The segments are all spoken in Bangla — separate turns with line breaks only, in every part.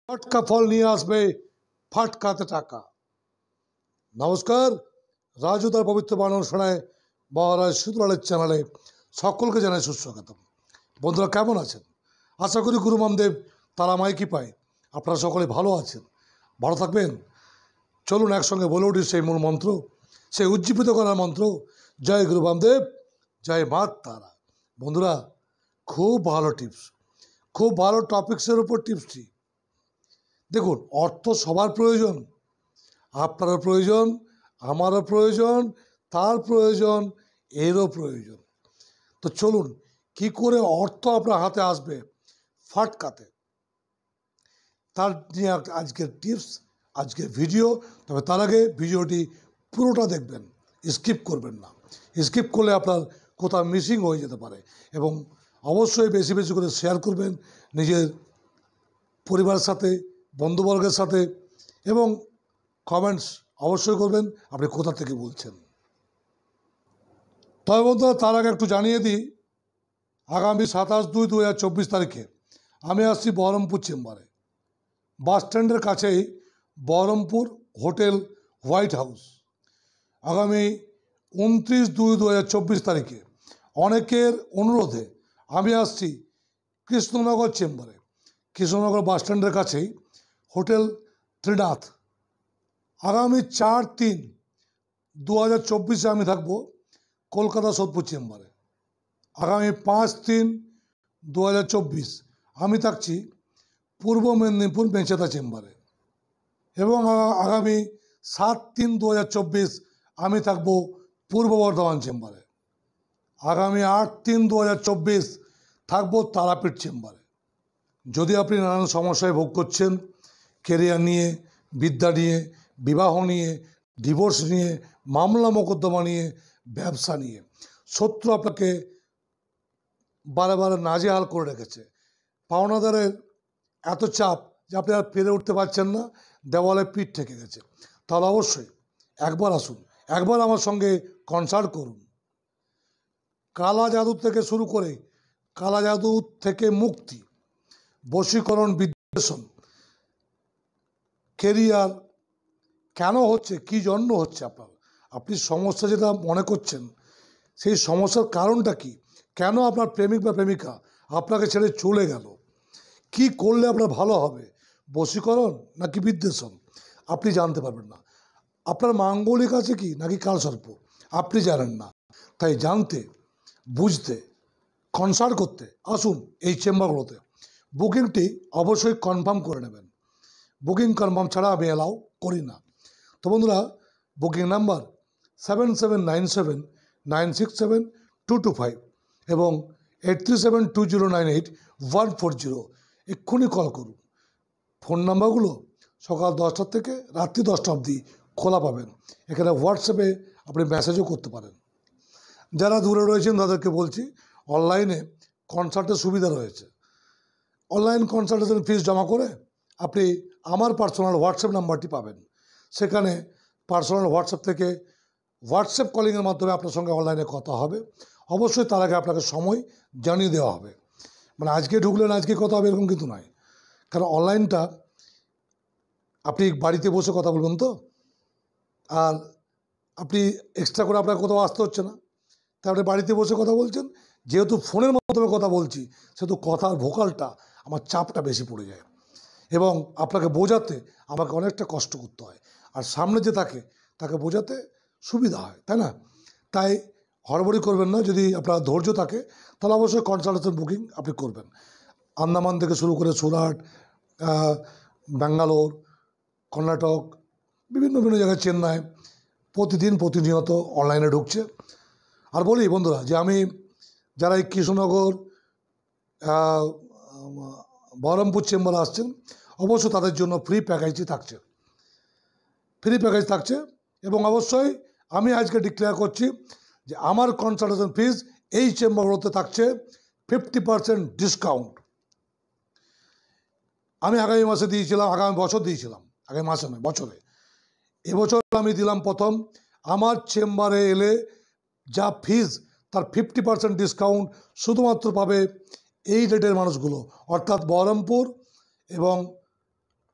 ফাটকা ফল নিয়ে আসবে ফাটকাতে টাকা। নমস্কার, রাজু তার পবিত্র বানানো শোনায় মহারাজ সুদলালের চ্যানেলে সকলকে জানাই সুস্বাগতম। বন্ধুরা কেমন আছেন? আশা করি গুরু মামদেব তারা মাই কি পায় আপনারা সকলে ভালো আছেন, ভালো থাকবেন। চলুন একসঙ্গে বলে উঠি সেই মূল মন্ত্র, সেই উজ্জীবিত করার মন্ত্র, জয় গুরু বামদেব, জয় মা তারা। বন্ধুরা খুব ভালো টিপস, খুব ভালো টপিক্সের উপর টিপসটি। দেখুন, অর্থ সবার প্রয়োজন, আপনারও প্রয়োজন, আমারও প্রয়োজন, তার প্রয়োজন, এরও প্রয়োজন। তো চলুন কি করে অর্থ আপনার হাতে আসবে ফাটকাতে, তার নিয়ে আজকের টিপস, আজকের ভিডিও। তবে তার আগে ভিডিওটি পুরোটা দেখবেন, স্কিপ করবেন না। স্কিপ করলে আপনার কোথাও মিসিং হয়ে যেতে পারে। এবং অবশ্যই বেশি বেশি করে শেয়ার করবেন নিজের পরিবারের সাথে, বন্ধুবর্গের সাথে, এবং কমেন্টস অবশ্যই করবেন আপনি কোথা থেকে বলছেন। তবে বন্ধুরা তার আগে একটু জানিয়ে দিই, আগামী 27/2/2024 তারিখে আমি আসছি বহরমপুর চেম্বারে। বাস স্ট্যান্ডের কাছেই বহরমপুর হোটেল হোয়াইট হাউস। আগামী 29/2/2024 তারিখে অনেকের অনুরোধে আমি আসছি কৃষ্ণনগর চেম্বারে। কৃষ্ণনগর বাস স্ট্যান্ডের কাছেই হোটেল ত্রিনাথ। আগামী 4/3/2024 আমি থাকবো কলকাতা সোদপুর চেম্বারে। আগামী 5/3/2024 আমি থাকছি পূর্ব মেদিনীপুর মেচেদা চেম্বারে। এবং আগামী 7/3/2024 আমি থাকবো পূর্ব বর্ধমান চেম্বারে। আগামী 8/3/2024 থাকবো তারাপীঠ চেম্বারে। যদি আপনি নানান সমস্যায় ভোগ করছেন, কেরিয়ার নিয়ে, বিদ্যা নিয়ে, বিবাহ নিয়ে, ডিভোর্স নিয়ে, মামলা মোকদ্দমা নিয়ে, ব্যবসা নিয়ে, শত্রু আপনাকে বারে বারে নাজেহাল করে রেখেছে, পাওনাদারের এত চাপ যে আপনি আর পেরে উঠতে পারছেন না, দেওয়ালে পিঠ ঠেকে গেছে, তাহলে অবশ্যই একবার আসুন, একবার আমার সঙ্গে কনসাল্ট করুন। কালা জাদু থেকে শুরু করে কালা জাদু থেকে মুক্তি, বশীকরণ, বিদ্বেষণ, কেরিয়ার কেন হচ্ছে, কী জন্য হচ্ছে, আপনি সমস্যা যেটা মনে করছেন সেই সমস্যার কারণটা কি, কেন আপনার প্রেমিক বা প্রেমিকা আপনাকে ছেড়ে চলে গেল, কি করলে আপনার ভালো হবে, বশীকরণ নাকি বিদ্বেষণ, আপনি জানতে পারবেন না। আপনার মাঙ্গলিক আছে কি নাকি কালসর্প আপনি জানেন না। তাই জানতে, বুঝতে, কনসাল্ট করতে আসুন এই চেম্বারগুলোতে। বুকিংটি অবশ্যই কনফার্ম করে নেবেন, বুকিং কনফার্ম ছাড়া আমি অ্যালাউ করি না। তো বন্ধুরা, বুকিং নাম্বার 7797967225 এবং 8372098140। এক্ষুনি কল করুন। ফোন নাম্বারগুলো সকাল 10টা থেকে রাত্রি 10টা অবধি খোলা পাবেন। এখানে হোয়াটসঅ্যাপে আপনি মেসেজও করতে পারেন। যারা দূরে রয়েছেন তাদেরকে বলছি, অনলাইনে কনসাল্টের সুবিধা রয়েছে। অনলাইন কনসালটেশন ফিস জমা করে আপনি আমার পার্সোনাল হোয়াটসঅ্যাপ নাম্বারটি পাবেন। সেখানে পার্সোনাল হোয়াটসঅ্যাপ থেকে হোয়াটসঅ্যাপ কলিংয়ের মাধ্যমে আপনার সঙ্গে অনলাইনে কথা হবে। অবশ্যই তার আগে আপনাকে সময় জানিয়ে দেওয়া হবে। মানে আজকে ঢুকলেন আজকে কথা হবে এরকম কিন্তু নয়, কারণ অনলাইনটা আপনি বাড়িতে বসে কথা বলবেন তো, আর আপনি এক্সট্রা করে আপনার কোথাও আসতে হচ্ছে না, তাই আপনি বাড়িতে বসে কথা বলছেন। যেহেতু ফোনের মাধ্যমে কথা বলছি সেহেতু কথার ভোকালটা আমার চাপটা বেশি পড়ে যায় এবং আপনাকে বোঝাতে আমাকে অনেকটা কষ্ট করতে হয়, আর সামনে যে তাকে বোঝাতে সুবিধা হয়, তাই না? তাই হড়বড়ি করবেন না। যদি আপনার ধৈর্য থাকে তাহলে অবশ্যই কনসালটেশন বুকিং আপনি করবেন। আন্দামান থেকে শুরু করে সুরাট, ব্যাঙ্গালোর, কর্ণাটক, বিভিন্ন বিভিন্ন জায়গায়, চেন্নাই, প্রতিনিয়ত অনলাইনে ঢুকছে। আর বলি বন্ধুরা যে আমি যারা এই কৃষ্ণনগর, বহরমপুর চেম্বারে আসছেন, অবশ্য তাদের জন্য ফ্রি প্যাকেজই থাকছে, ফ্রি প্যাকেজ থাকছে। এবং অবশ্যই আমি আজকে ডিক্লেয়ার করছি যে আমার কনসালটেশন ফিস এই চেম্বারগুলোতে থাকছে 50% ডিসকাউন্ট। আমি আগামী মাসে দিয়েছিলাম, আগামী বছর দিয়েছিলাম, আগামী মাসে নয় বছরে, এবছর আমি দিলাম প্রথম। আমার চেম্বারে এলে যা ফিস তার 50% ডিসকাউন্ট শুধুমাত্র পাবে এই রেটের মানুষগুলো, অর্থাৎ বহরমপুর এবং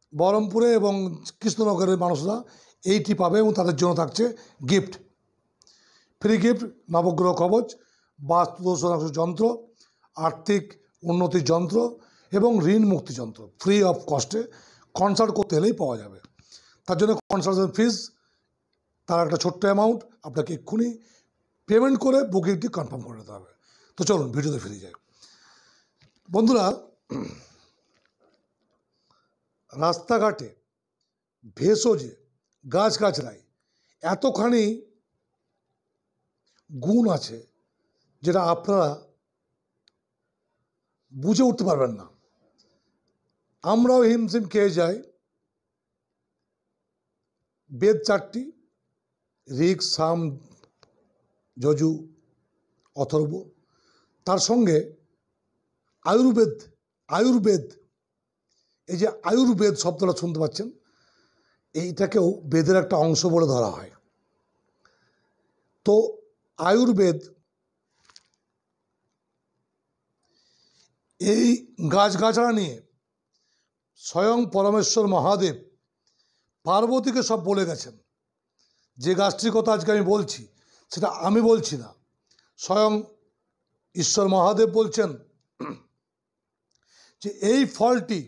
বহরমপুরে এবং কৃষ্ণনগরের মানুষরা এইটি পাবে এবং তাদের জন্য থাকছে গিফট, ফ্রি গিফট, নবগ্রহ কবচ, বাস্তুদোষ যন্ত্র, আর্থিক উন্নতির যন্ত্র এবং ঋণ মুক্তি যন্ত্র ফ্রি অফ কস্টে কনসাল্ট করতে এলেই পাওয়া যাবে। তার জন্য কনসালটেশন ফিস তার একটা ছোট্ট অ্যামাউন্ট আপনাকে এক্ষুনি পেমেন্ট করে বুকিংটি কনফার্ম করে দিতে হবে। তো চলুন ভিডিওতে ফিরে যাই। বন্ধুরা, রাস্তাঘাটে ভেষজে গাছগাছড়ায় এতখানি গুণ আছে যেটা আপনারা বুঝে উঠতে পারবেন না। আমরাও হিমশিম খেয়ে যাই। বেদ 4টি, ঋক, সাম, যজু, অথর্ব, তার সঙ্গে আয়ুর্বেদ, এই যে আয়ুর্বেদ শব্দটা শুনতে পাচ্ছেন, এইটাকেও বেদের একটা অংশ বলে ধরা হয়। তো আয়ুর্বেদ এই গাছগাছড়া নিয়ে স্বয়ং পরমেশ্বর মহাদেব পার্বতীকে সব বলে গেছেন। যে গাছটির কথা আজকে আমি বলছি সেটা আমি বলছি না, স্বয়ং ঈশ্বর মহাদেব বলছেন যে এই ফলটি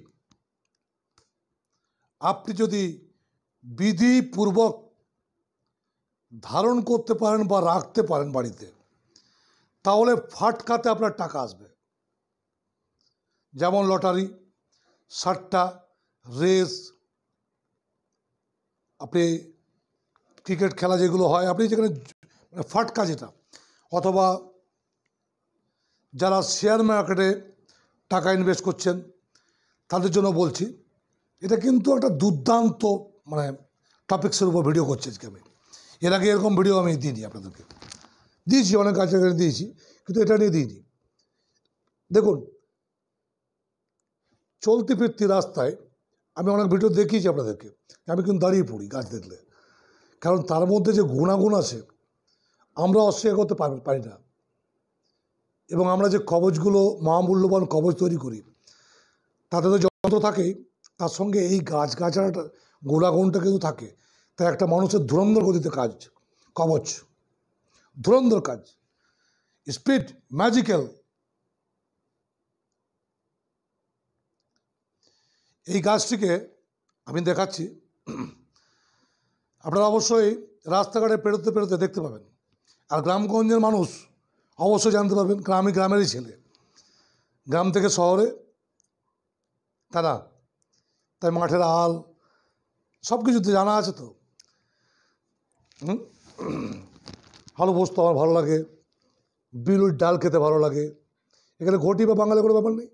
আপনি যদি বিধিপূর্বক ধারণ করতে পারেন বা রাখতে পারেন বাড়িতে, তাহলে ফাটকাতে আপনার টাকা আসবে। যেমন লটারি, সাট্টা, রেস, আপনি ক্রিকেট খেলা যেগুলো হয়, আপনি যেখানে ফাটকা যেটা, অথবা যারা শেয়ার মার্কেটে টাকা ইনভেস্ট করছেন তাদের জন্য বলছি। এটা কিন্তু একটা দুর্দান্ত টপিক্সের উপর ভিডিও করছি আজকে আমি। এর আগে এরকম ভিডিও আমি দিইনি, আপনাদেরকে দিয়েছি, অনেক কাছে দিয়েছি, কিন্তু এটা নিয়ে দিইনি। দেখুন, চলতি ফিরতি রাস্তায় আমি অনেক ভিডিও দেখিয়েছি আপনাদেরকে, আমি কিন্তু দাঁড়িয়ে পড়ি গাছ দেখলে, কারণ তার মধ্যে যে গুণাগুণ আছে আমরা অস্বীকার করতে পারি না। এবং আমরা যে কবচগুলো, মহামূল্যবান কবচ তৈরি করি, তাতে তো যন্ত্র থাকেই, তার সঙ্গে এই গাছগাছড়াটা গুণাগুণটা কিন্তু থাকে। তাই একটা মানুষের ধুরন্ধর গতিতে কাজ, কবচ ধুরন্ধর কাজ, স্পিড, ম্যাজিক্যাল। এই গাছটিকে আমি দেখাচ্ছি, আপনারা অবশ্যই রাস্তাঘাটে পেরোতে দেখতে পাবেন। আর গ্রামগঞ্জের মানুষ অবশ্যই জানতে পারবেন, কারণ আমি গ্রামেরই ছেলে, গ্রাম থেকে শহরে, তাই মাঠের আল সব কিছুতে জানা আছে। তো ভালো বস্তু আমার ভালো লাগে, বিলুর ডাল খেতে ভালো লাগে, এখানে ঘটি বা বাঙালি কোনো ব্যাপার নেই,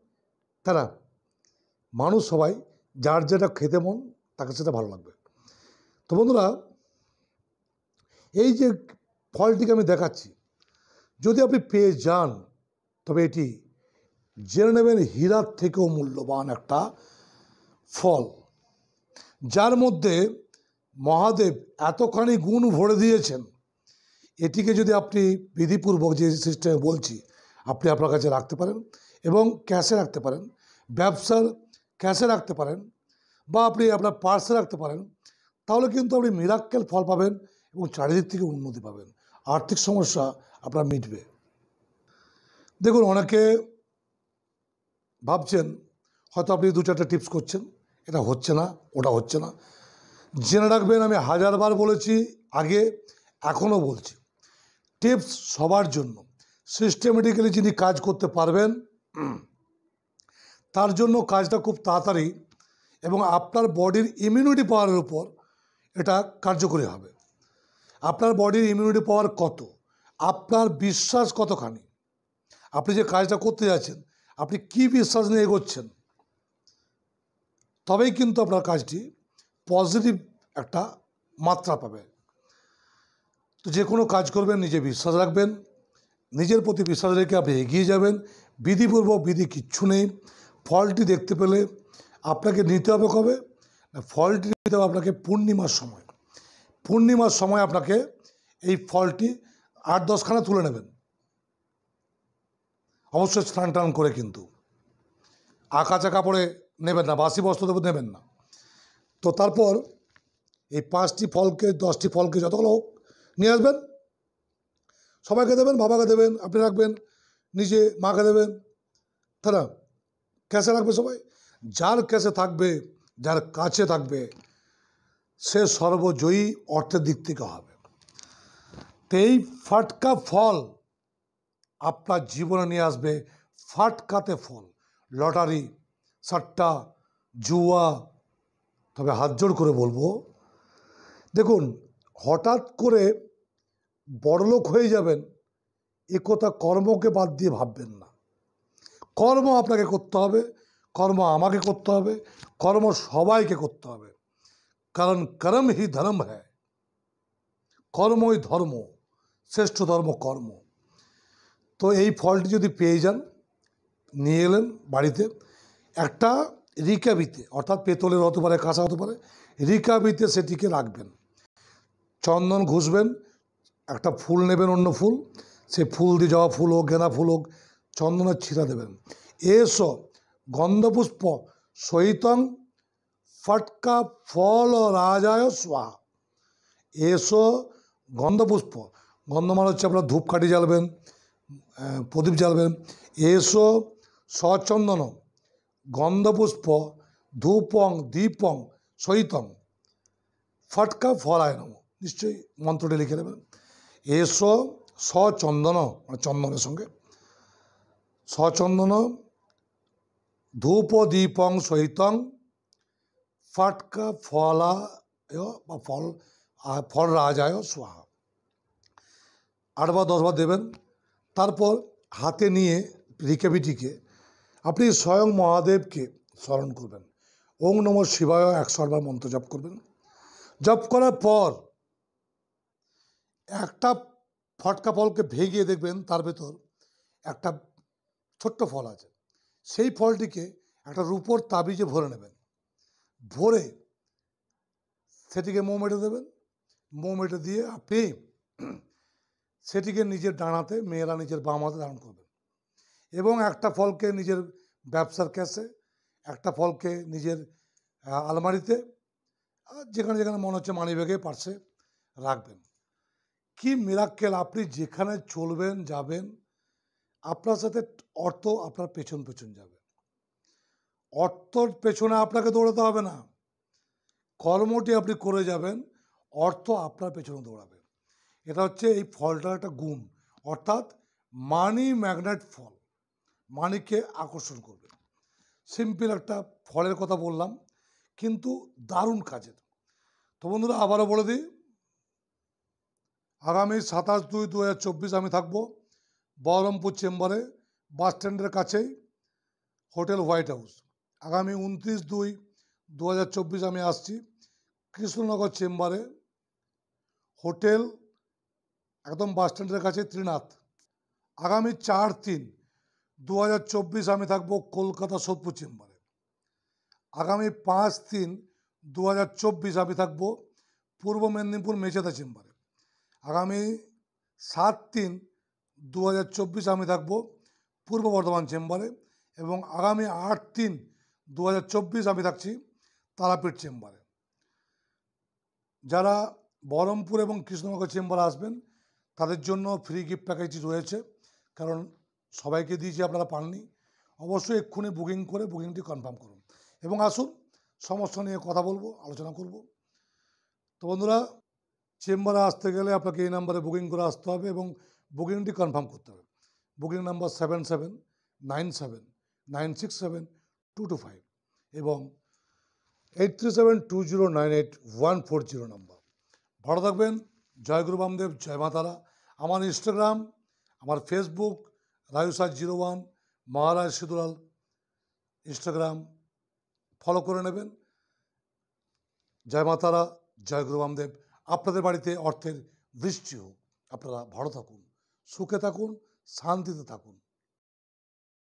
মানুষ সবাই যার যেটা খেতে মন তাকে সেটা ভালো লাগবে। তো বন্ধুরা, এই যে ফলটিকে আমি দেখাচ্ছি, যদি আপনি পেয়ে যান তবে এটি জেনে নেবেন হীরার থেকেও মূল্যবান একটা ফল, যার মধ্যে মহাদেব এতখানি গুণ ভরে দিয়েছেন। এটিকে যদি আপনি বিধিপূর্বক যে সিস্টেমে বলছি আপনি আপনার কাছে রাখতে পারেন এবং ক্যাশে রাখতে পারেন, ব্যবসার ক্যাশে রাখতে পারেন, বা আপনি আপনার পার্সে রাখতে পারেন, তাহলে কিন্তু আপনি মিরাক্কেল ফল পাবেন এবং চারিদিক থেকে উন্নতি পাবেন, আর্থিক সমস্যা আপনার মিটবে। দেখুন, অনেকে ভাবছেন হয়তো আপনি 2-4টে টিপস করছেন, এটা হচ্ছে না, ওটা হচ্ছে না। জেনে রাখবেন, আমি 1000বার বলেছি আগে, এখনও বলছি, টিপস সবার জন্য। সিস্টেমেটিক্যালি যিনি কাজ করতে পারবেন তার জন্য কাজটা খুব তাড়াতাড়ি এবং আপনার বডির ইমিউনিটি পাওয়ারের উপর এটা কার্যকরী হবে। আপনার বডির ইমিউনিটি পাওয়ার কত, আপনার বিশ্বাস কতখানি, আপনি যে কাজটা করতে যাচ্ছেন আপনি কি বিশ্বাস নিয়ে এগোচ্ছেন, তবেই কিন্তু আপনার কাজটি পজিটিভ একটা মাত্রা পাবে। তো যে কোনো কাজ করবেন নিজে বিশ্বাস রাখবেন, নিজের প্রতি বিশ্বাস রেখে আপনি এগিয়ে যাবেন। বিধিপূর্বক বিধি কিচ্ছু নেই। ফলটি দেখতে পেলে আপনাকে নিতে হবে কবে না, ফলটি নিতে হবে আপনাকে পূর্ণিমার সময়। পূর্ণিমার সময় আপনাকে এই ফলটি 8-10খানা তুলে নেবেন, অবশ্যই স্নান টান করে, কিন্তু আঁকা চাকা পরে নেবেন না, বাসি বস্ত্র দেবো নেবেন না। তো তারপর এই 5টি ফলকে 10টি ফলকে যতগুলো হোক নিয়ে আসবেন, সবাইকে দেবেন, বাবাকে দেবেন, আপনি রাখবেন, নিজে মাকে দেবেন, তাই না? ক্যাশে রাখবে সবাই। যার ক্যাশে থাকবে, যার কাছে থাকবে, সে সর্বজয়ী অর্থের দিক থেকে হবে। তো এই ফাটকা ফল আপনার জীবনে নিয়ে আসবে ফাটকাতে ফল, লটারি, সাট্টা, জুয়া। তবে হাত জোড় করে বলবো, দেখুন, হঠাৎ করে বড়লোক হয়ে যাবেন এ কথা কর্মকে বাদ দিয়ে ভাববেন না। কর্ম আপনাকে করতে হবে, কর্ম আমাকে করতে হবে, কর্ম সবাইকে করতে হবে, কারণ কর্ম হি ধর্ম হ্যায়, কর্মই ধর্ম, শ্রেষ্ঠ ধর্ম কর্ম। তো এই ফলটি যদি পেয়ে যান, নিয়ে এলেন বাড়িতে, একটা রিকাবিতে, অর্থাৎ পেতলের হতে পারে, কাঁচা হতে পারে, রিকাবিতে সেটিকে রাখবেন। চন্দন ঘষবেন, একটা ফুল নেবেন, অন্য ফুল, সে ফুল দিয়ে, জবা ফুল হোক, গেঁদা ফুল হোক, চন্দনের ছিটা দেবেন। এসো গন্ধপুষ্প সহিতং ফটকা ফল রাজায় স্বাহা। এসো গন্ধপুষ্প, গন্ধ মানে হচ্ছে আপনার ধূপকাঠি জ্বালবেন, প্রদীপ জ্বালবেন। এসো সচন্দন গন্ধপুষ্প ধূপং দীপং সহিতং ফটকা ফলায় নম। নিশ্চয়ই মন্ত্রটি লিখে নেবেন। এসো সচন্দন, মানে চন্দনের সঙ্গে, সচন্দন ধূপ দীপং সহিতং ফটকা ফলায় বা ফল রাজায় স্বাহা। 8 বা 10 বার দেবেন। তারপর হাতে নিয়ে রিকাবিটিকে আপনি স্বয়ং মহাদেবকে স্মরণ করবেন। ওং নমঃ শিবায় 108 বার মন্ত্র জপ করবেন। জপ করার পর একটা ফটকা ফলকে ভেঙে দেখবেন তার ভেতর একটা ছোট্ট ফল আছে। সেই ফলটিকে একটা রূপোর তাবিজে ভরে নেবেন। ভরে সেটিকে মোম মেটে দেবেন। মোম মেটে দিয়ে আপনি সেটিকে নিজের ডানাতে, মেয়েরা নিজের বাম হাতে ধারণ করবেন। এবং একটা ফলকে নিজের ব্যবসার ক্যাশে, একটা ফলকে নিজের আলমারিতে, যেখানে যেখানে মনে হচ্ছে মানিব্যাগে, পার্সে রাখবেন। কি মিরাক্কেল! আপনি যেখানে চলবেন, যাবেন, আপনার সাথে অর্থ আপনার পেছন পেছন যাবে। অর্থর পেছনে আপনাকে দৌড়াতে হবে না, কর্মটি আপনি করে যাবেন, অর্থ আপনার পেছনে দৌড়াবে। এটা হচ্ছে এই ফলটার একটা গুণ, অর্থাৎ মানি ম্যাগনেট ফল, মানিকে আকর্ষণ করবে। সিম্পল একটা ফলের কথা বললাম, কিন্তু দারুণ কাজের। তো বন্ধুরা, আবারও বলে দিই, আগামী 27/2/2024 আমি থাকবো বহরমপুর চেম্বারে, বাস স্ট্যান্ডের কাছেই, হোটেল হোয়াইট হাউস। আগামী 29/2/2024 আমি আসছি কৃষ্ণনগর চেম্বারে, হোটেল একদম বাস স্ট্যান্ডের কাছে, ত্রিনাথ। আগামী 4/3/2024 আমি থাকবো কলকাতা সোদপুর চেম্বারে। আগামী 5/3/2024 আমি থাকবো পূর্ব মেদিনীপুর মেচেদা চেম্বারে। আগামী 7/3/2024 আমি থাকবো পূর্ব বর্ধমান চেম্বারে। এবং আগামী 8/3/2024 আমি থাকছি তারাপীঠ চেম্বারে। যারা বহরমপুর এবং কৃষ্ণনগর চেম্বারে আসবেন তাদের জন্য ফ্রি গিফট প্যাকেজটি রয়েছে, কারণ সবাইকে দিয়েছি, আপনারা পাননি। অবশ্যই এক্ষুনি বুকিং করে বুকিংটি কনফার্ম করুন এবং আসুন, সমস্যা নিয়ে কথা বলবো, আলোচনা করব। তো বন্ধুরা, চেম্বারে আসতে গেলে আপনাকে এই নাম্বারে বুকিং করে আসতে হবে এবং বুকিংটি কনফার্ম করতে হবে। বুকিং নাম্বার 7797967225 এবং 8372098140 নাম্বার। ভালো থাকবেন। জয় গুরু বামদেব, জয় মা তারা। আমার ইনস্টাগ্রাম, আমার ফেসবুক রায়ুসাজ01 মহারাজ সিদুলাল, ইনস্টাগ্রাম ফলো করে নেবেন। জয় মা তারা, জয় গুরু বামদেব। আপনাদের বাড়িতে অর্থের বৃষ্টি হোক। আপনারা ভালো থাকুন, সুখে থাকুন, শান্তিতে থাকুন।